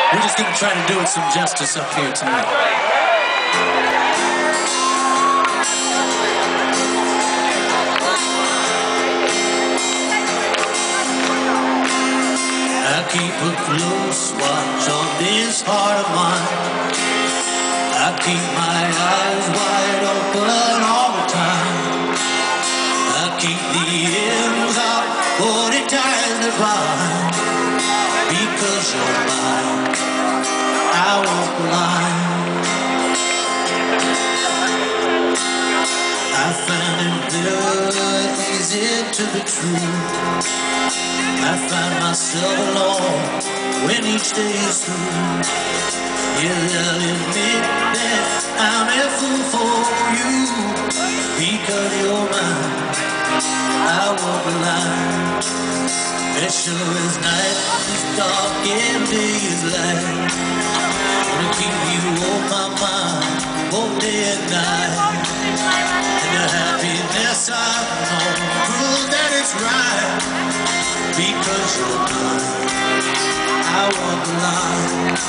We're just going to try to do it some justice up here tonight. I keep a close watch on this heart of mine. I keep my eyes wide open all the time. I keep the ends out for the ties that bind. Because you're mine, I won't lie. I find it very easy to be true. I find myself alone when each day is through. Yeah, I'll admit that I'm a fool for you. Because you're mine, I won't lie. It sure is night is dark and day is light. Gonna keep you on my mind both day and night. And the happiness I know proves that it's right. Because you're mine, I won't lie.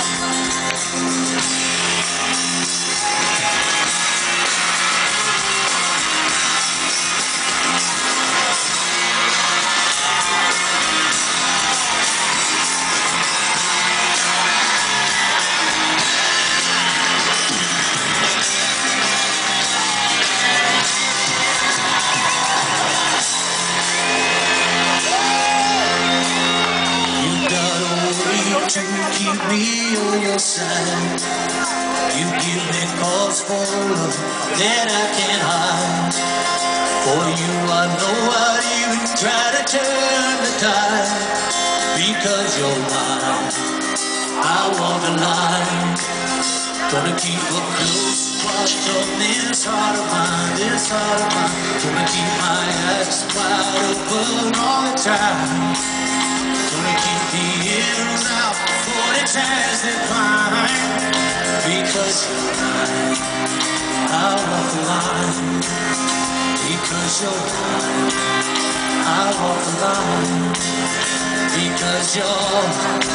To keep me on your side. You give me cause for love that I can't hide. For you I know I'd even try to turn the tide. Because you're mine, I won't lie. Gonna keep a close watch on this heart of mine, this heart of mine. Gonna keep my eyes wide open all the time. Gonna keep the ears out for the ties that bind. Because you're mine, I won't lie. Because you're mine, I won't lie. Because you're